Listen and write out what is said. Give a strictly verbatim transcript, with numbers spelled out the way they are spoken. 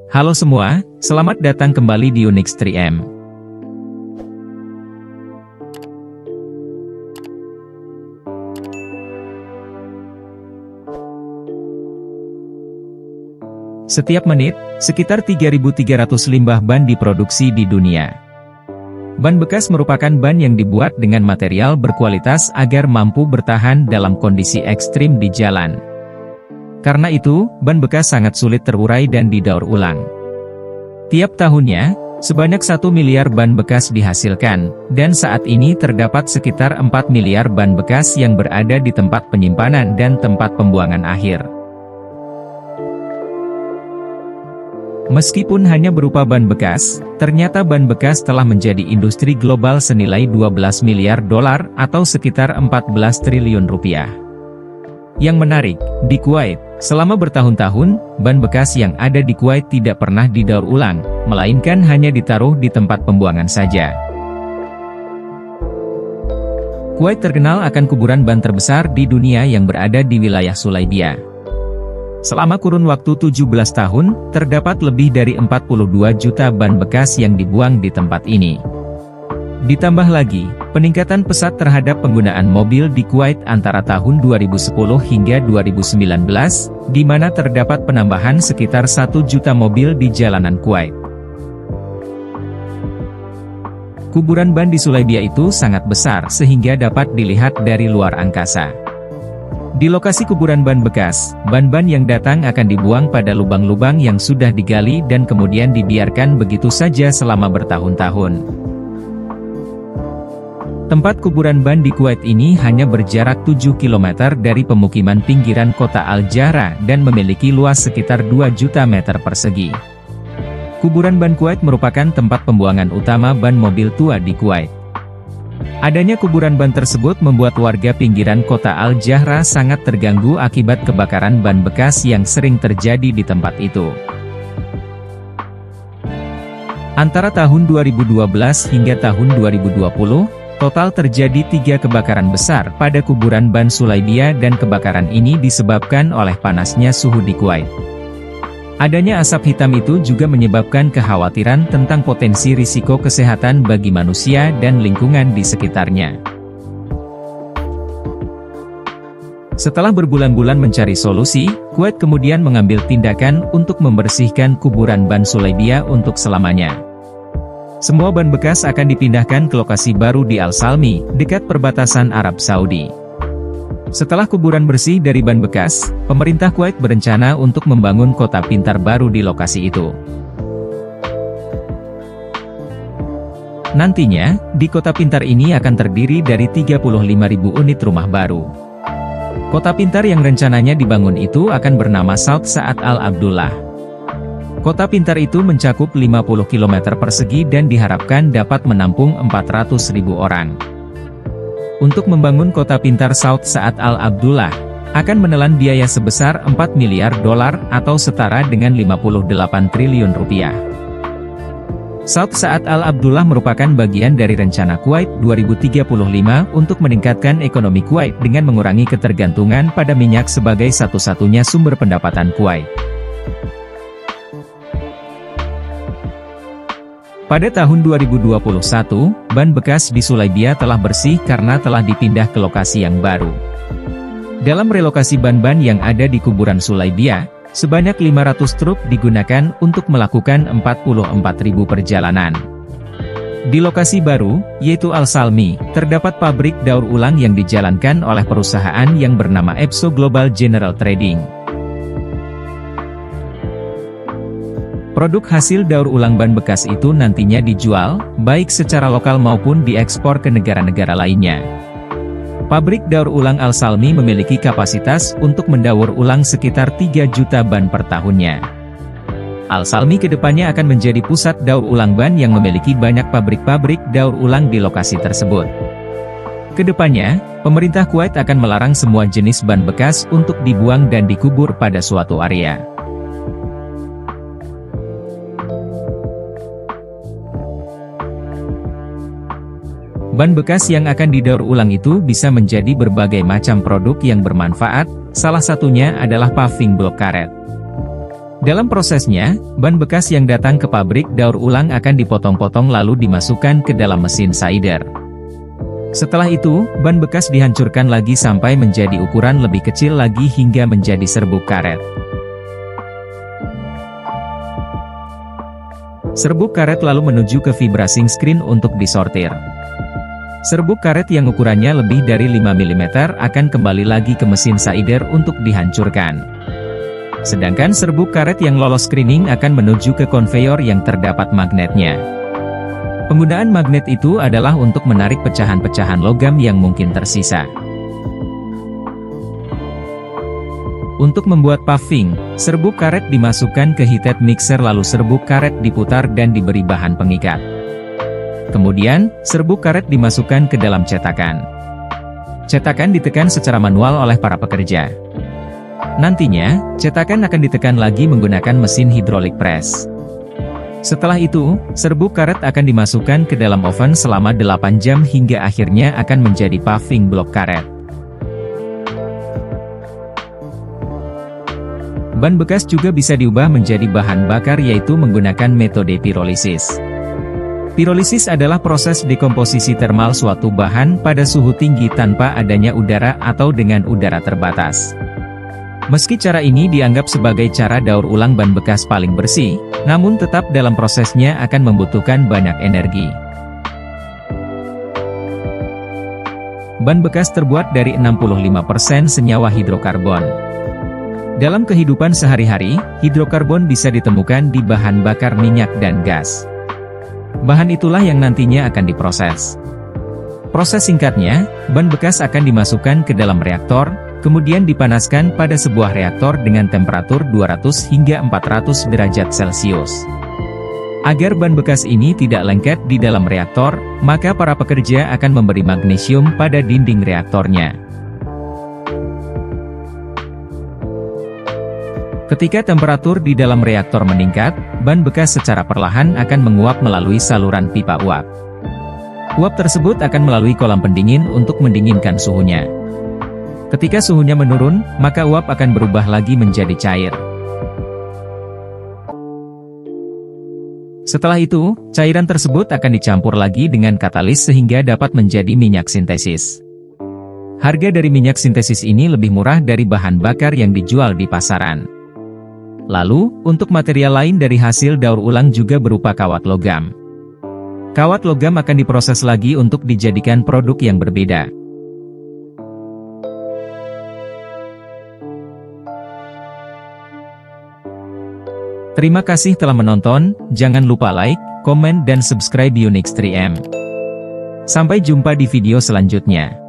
Halo semua, selamat datang kembali di Unix tiga M. Setiap menit, sekitar tiga ribu tiga ratus limbah ban diproduksi di dunia. Ban bekas merupakan ban yang dibuat dengan material berkualitas agar mampu bertahan dalam kondisi ekstrim di jalan. Karena itu, ban bekas sangat sulit terurai dan didaur ulang. Tiap tahunnya, sebanyak satu miliar ban bekas dihasilkan, dan saat ini terdapat sekitar empat miliar ban bekas yang berada di tempat penyimpanan dan tempat pembuangan akhir. Meskipun hanya berupa ban bekas, ternyata ban bekas telah menjadi industri global senilai dua belas miliar dolar atau sekitar empat belas triliun rupiah. Yang menarik, di Kuwait, selama bertahun-tahun, ban bekas yang ada di Kuwait tidak pernah didaur ulang, melainkan hanya ditaruh di tempat pembuangan saja. Kuwait terkenal akan kuburan ban terbesar di dunia yang berada di wilayah Sulaibiyah. Selama kurun waktu tujuh belas tahun, terdapat lebih dari empat puluh dua juta ban bekas yang dibuang di tempat ini. Ditambah lagi, peningkatan pesat terhadap penggunaan mobil di Kuwait antara tahun dua ribu sepuluh hingga dua ribu sembilan belas, di mana terdapat penambahan sekitar satu juta mobil di jalanan Kuwait. Kuburan ban di Sulaibiyah itu sangat besar sehingga dapat dilihat dari luar angkasa. Di lokasi kuburan ban bekas, ban-ban yang datang akan dibuang pada lubang-lubang yang sudah digali dan kemudian dibiarkan begitu saja selama bertahun-tahun. Tempat kuburan ban di Kuwait ini hanya berjarak tujuh kilometer dari pemukiman pinggiran kota Al-Jahra dan memiliki luas sekitar dua juta meter persegi. Kuburan ban Kuwait merupakan tempat pembuangan utama ban mobil tua di Kuwait. Adanya kuburan ban tersebut membuat warga pinggiran kota Al-Jahra sangat terganggu akibat kebakaran ban bekas yang sering terjadi di tempat itu. Antara tahun dua ribu dua belas hingga tahun dua ribu dua puluh, total terjadi tiga kebakaran besar pada kuburan ban Sulaibiyah dan kebakaran ini disebabkan oleh panasnya suhu di Kuwait. Adanya asap hitam itu juga menyebabkan kekhawatiran tentang potensi risiko kesehatan bagi manusia dan lingkungan di sekitarnya. Setelah berbulan-bulan mencari solusi, Kuwait kemudian mengambil tindakan untuk membersihkan kuburan ban Sulaibiyah untuk selamanya. Semua ban bekas akan dipindahkan ke lokasi baru di Al-Salmi, dekat perbatasan Arab Saudi. Setelah kuburan bersih dari ban bekas, pemerintah Kuwait berencana untuk membangun kota pintar baru di lokasi itu. Nantinya, di kota pintar ini akan terdiri dari tiga puluh lima ribu unit rumah baru. Kota pintar yang rencananya dibangun itu akan bernama South Saad Al-Abdullah. Kota pintar itu mencakup lima puluh kilometer persegi dan diharapkan dapat menampung empat ratus ribu orang. Untuk membangun kota pintar South Saad Al-Abdullah, akan menelan biaya sebesar empat miliar dolar atau setara dengan lima puluh delapan triliun rupiah. South Saad Al-Abdullah merupakan bagian dari rencana Kuwait dua ribu tiga puluh lima untuk meningkatkan ekonomi Kuwait dengan mengurangi ketergantungan pada minyak sebagai satu-satunya sumber pendapatan Kuwait. Pada tahun dua ribu dua puluh satu, ban bekas di Sulaibiyah telah bersih karena telah dipindah ke lokasi yang baru. Dalam relokasi ban-ban yang ada di kuburan Sulaibiyah, sebanyak lima ratus truk digunakan untuk melakukan empat puluh empat ribu perjalanan. Di lokasi baru, yaitu Al-Salmi, terdapat pabrik daur ulang yang dijalankan oleh perusahaan yang bernama Epso Global General Trading. Produk hasil daur ulang ban bekas itu nantinya dijual, baik secara lokal maupun diekspor ke negara-negara lainnya. Pabrik daur ulang Al-Salmi memiliki kapasitas untuk mendaur ulang sekitar tiga juta ban per tahunnya. Al-Salmi kedepannya akan menjadi pusat daur ulang ban yang memiliki banyak pabrik-pabrik daur ulang di lokasi tersebut. Kedepannya, pemerintah Kuwait akan melarang semua jenis ban bekas untuk dibuang dan dikubur pada suatu area. Ban bekas yang akan didaur ulang itu bisa menjadi berbagai macam produk yang bermanfaat, salah satunya adalah paving block karet. Dalam prosesnya, ban bekas yang datang ke pabrik daur ulang akan dipotong-potong lalu dimasukkan ke dalam mesin sider. Setelah itu, ban bekas dihancurkan lagi sampai menjadi ukuran lebih kecil lagi hingga menjadi serbuk karet. Serbuk karet lalu menuju ke vibrasing screen untuk disortir. Serbuk karet yang ukurannya lebih dari lima milimeter akan kembali lagi ke mesin sider untuk dihancurkan. Sedangkan serbuk karet yang lolos screening akan menuju ke konveyor yang terdapat magnetnya. Penggunaan magnet itu adalah untuk menarik pecahan-pecahan logam yang mungkin tersisa. Untuk membuat paving, serbuk karet dimasukkan ke heated mixer lalu serbuk karet diputar dan diberi bahan pengikat. Kemudian, serbuk karet dimasukkan ke dalam cetakan. Cetakan ditekan secara manual oleh para pekerja. Nantinya, cetakan akan ditekan lagi menggunakan mesin hidrolik press. Setelah itu, serbuk karet akan dimasukkan ke dalam oven selama delapan jam hingga akhirnya akan menjadi paving blok karet. Ban bekas juga bisa diubah menjadi bahan bakar yaitu menggunakan metode pirolisis. Pirolisis adalah proses dekomposisi termal suatu bahan pada suhu tinggi tanpa adanya udara atau dengan udara terbatas. Meski cara ini dianggap sebagai cara daur ulang ban bekas paling bersih, namun tetap dalam prosesnya akan membutuhkan banyak energi. Ban bekas terbuat dari enam puluh lima persen senyawa hidrokarbon. Dalam kehidupan sehari-hari, hidrokarbon bisa ditemukan di bahan bakar minyak dan gas. Bahan itulah yang nantinya akan diproses. Proses singkatnya, ban bekas akan dimasukkan ke dalam reaktor, kemudian dipanaskan pada sebuah reaktor dengan temperatur dua ratus hingga empat ratus derajat Celcius. Agar ban bekas ini tidak lengket di dalam reaktor, maka para pekerja akan memberi magnesium pada dinding reaktornya. Ketika temperatur di dalam reaktor meningkat, ban bekas secara perlahan akan menguap melalui saluran pipa uap. Uap tersebut akan melalui kolam pendingin untuk mendinginkan suhunya. Ketika suhunya menurun, maka uap akan berubah lagi menjadi cair. Setelah itu, cairan tersebut akan dicampur lagi dengan katalis sehingga dapat menjadi minyak sintesis. Harga dari minyak sintesis ini lebih murah dari bahan bakar yang dijual di pasaran. Lalu, untuk material lain dari hasil daur ulang juga berupa kawat logam. Kawat logam akan diproses lagi untuk dijadikan produk yang berbeda. Terima kasih telah menonton, jangan lupa like, komen dan subscribe Unix tiga M. Sampai jumpa di video selanjutnya.